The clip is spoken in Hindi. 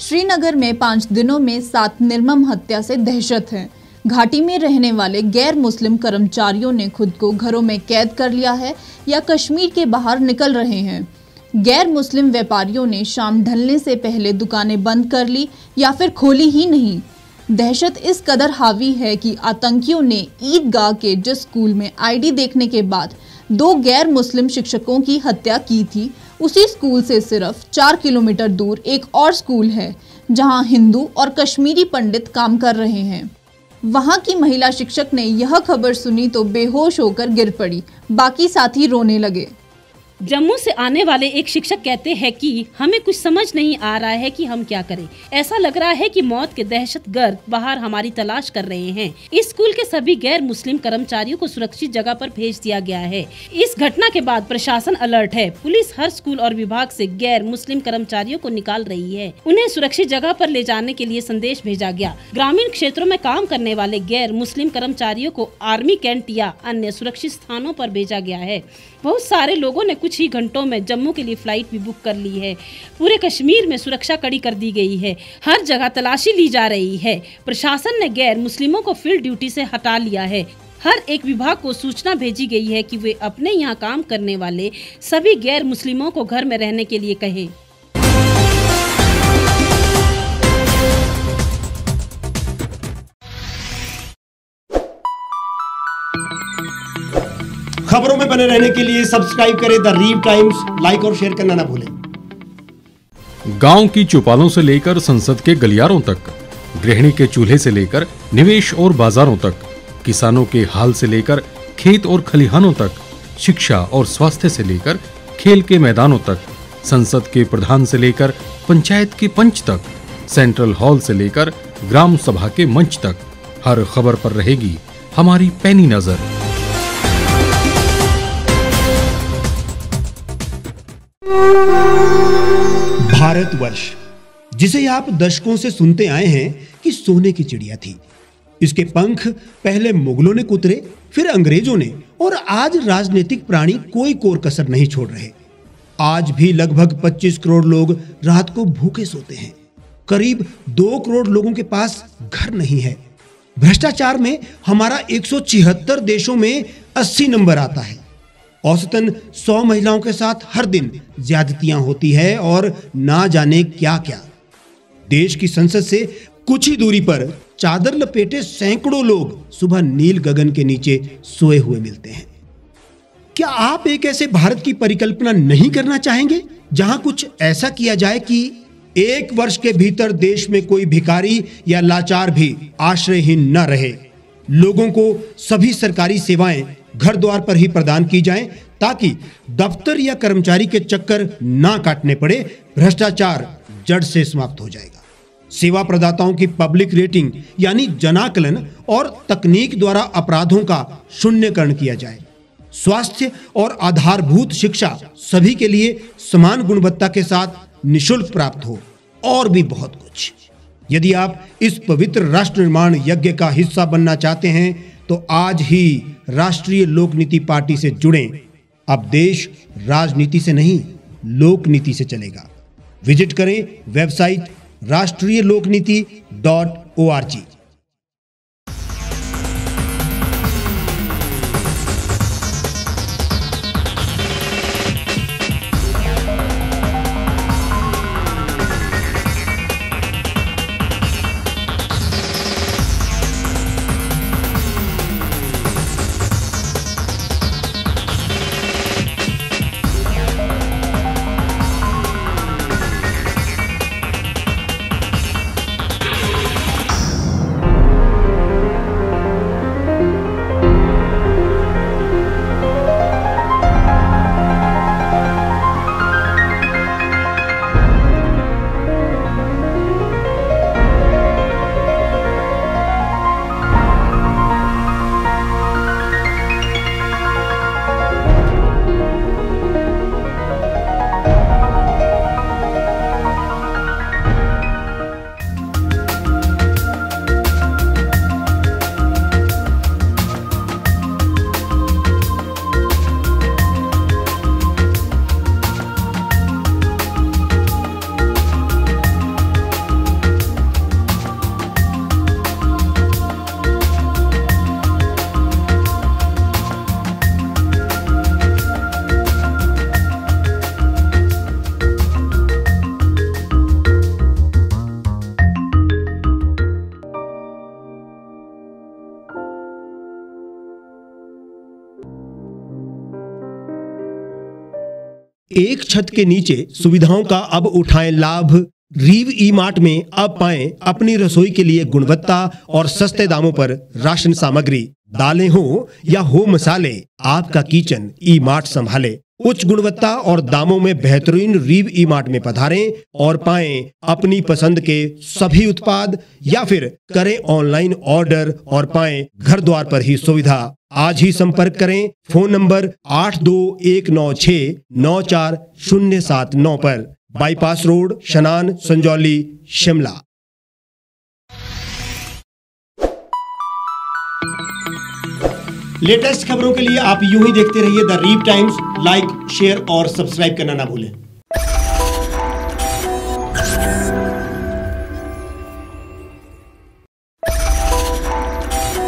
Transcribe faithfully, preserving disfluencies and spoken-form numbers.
श्रीनगर में पाँच दिनों में सात निर्मम हत्या से दहशत है। घाटी में रहने वाले गैर मुस्लिम कर्मचारियों ने खुद को घरों में कैद कर लिया है या कश्मीर के बाहर निकल रहे हैं। गैर मुस्लिम व्यापारियों ने शाम ढलने से पहले दुकानें बंद कर ली या फिर खोली ही नहीं। दहशत इस कदर हावी है कि आतंकियों ने ईदगाह के जिस स्कूल में आईडी देखने के बाद दो गैर मुस्लिम शिक्षकों की हत्या की थी, उसी स्कूल से सिर्फ चार किलोमीटर दूर एक और स्कूल है जहां हिंदू और कश्मीरी पंडित काम कर रहे हैं। वहां की महिला शिक्षक ने यह खबर सुनी तो बेहोश होकर गिर पड़ी, बाकी साथी रोने लगे। जम्मू से आने वाले एक शिक्षक कहते हैं कि हमें कुछ समझ नहीं आ रहा है कि हम क्या करें। ऐसा लग रहा है कि मौत के दहशतगर्द बाहर हमारी तलाश कर रहे हैं। इस स्कूल के सभी गैर मुस्लिम कर्मचारियों को सुरक्षित जगह पर भेज दिया गया है। इस घटना के बाद प्रशासन अलर्ट है। पुलिस हर स्कूल और विभाग से गैर मुस्लिम कर्मचारियों को निकाल रही है। उन्हें सुरक्षित जगह पर ले जाने के लिए संदेश भेजा गया। ग्रामीण क्षेत्रों में काम करने वाले गैर मुस्लिम कर्मचारियों को आर्मी कैंट या अन्य सुरक्षित स्थानों पर भेजा गया है। बहुत सारे लोगों ने कुछ ही घंटों में जम्मू के लिए फ्लाइट भी बुक कर ली है। पूरे कश्मीर में सुरक्षा कड़ी कर दी गई है। हर जगह तलाशी ली जा रही है। प्रशासन ने गैर मुस्लिमों को फील्ड ड्यूटी से हटा लिया है। हर एक विभाग को सूचना भेजी गई है कि वे अपने यहाँ काम करने वाले सभी गैर मुस्लिमों को घर में रहने के लिए कहें। खबरों में बने रहने के लिए सब्सक्राइब करें द रीव टाइम्स, लाइक और शेयर करना ना भूलें। गांव की चौपालों से लेकर संसद के गलियारों तक, गृहिणी के चूल्हे से लेकर निवेश और बाजारों तक, किसानों के हाल से लेकर खेत और खलिहानों तक, शिक्षा और स्वास्थ्य से लेकर खेल के मैदानों तक, संसद के प्रधान से लेकर पंचायत के पंच तक, सेंट्रल हॉल से लेकर ग्राम सभा के मंच तक, हर खबर पर रहेगी हमारी पैनी नजर। भारतवर्ष, जिसे आप दशकों से सुनते आए हैं कि सोने की चिड़िया थी। इसके पंख पहले मुगलों ने कुतरे, फिर अंग्रेजों ने, और आज राजनीतिक प्राणी कोई कोर कसर नहीं छोड़ रहे। आज भी लगभग पच्चीस करोड़ लोग रात को भूखे सोते हैं। करीब दो करोड़ लोगों के पास घर नहीं है। भ्रष्टाचार में हमारा एक सौ छिहत्तर देशों में अस्सी नंबर आता है। औसतन सौ महिलाओं के साथ हर दिन ज्यादतियां होती है और ना जाने क्या क्या। देश की संसद से कुछ ही दूरी पर चादर लपेटे सैकड़ों लोग सुबह नील गगन के नीचे सोए हुए मिलते हैं। क्या आप एक ऐसे भारत की परिकल्पना नहीं करना चाहेंगे जहां कुछ ऐसा किया जाए कि एक वर्ष के भीतर देश में कोई भिखारी या लाचार भी आश्रयहीन न रहे? लोगों को सभी सरकारी सेवाएं घर द्वार पर ही प्रदान की जाएं ताकि दफ्तर या कर्मचारी के चक्कर ना काटने पड़े। भ्रष्टाचार जड़ से समाप्त हो जाएगा। सेवा प्रदाताओं की पब्लिक रेटिंग यानी जनाकलन और तकनीक द्वारा अपराधों का शून्यकरण किया जाए। स्वास्थ्य और आधारभूत शिक्षा सभी के लिए समान गुणवत्ता के साथ निःशुल्क प्राप्त हो, और भी बहुत कुछ। यदि आप इस पवित्र राष्ट्र निर्माण यज्ञ का हिस्सा बनना चाहते हैं तो आज ही राष्ट्रीय लोक नीति पार्टी से जुड़ें। अब देश राजनीति से नहीं, लोक नीति से चलेगा। विजिट करें वेबसाइट राष्ट्रीय लोक नीति डॉट ओ आर जी। एक छत के नीचे सुविधाओं का अब उठाएं लाभ। रीव ई मार्ट में अब पाएं अपनी रसोई के लिए गुणवत्ता और सस्ते दामों पर राशन सामग्री। दालें हो या हो मसाले, आपका किचन ई मार्ट संभाले। उच्च गुणवत्ता और दामों में बेहतरीन रीव ई मार्ट में पधारें और पाएं अपनी पसंद के सभी उत्पाद, या फिर करें ऑनलाइन ऑर्डर और पाएं घर द्वार पर ही सुविधा। आज ही संपर्क करें फोन नंबर आठ दो एक नौ छह नौ चार शून्य सात नौ पर, बाईपास रोड, शनान, संजौली, शिमला। लेटेस्ट खबरों के लिए आप यूं ही देखते रहिए the Reev Times. Like, share और सब्सक्राइब करना ना भूलें।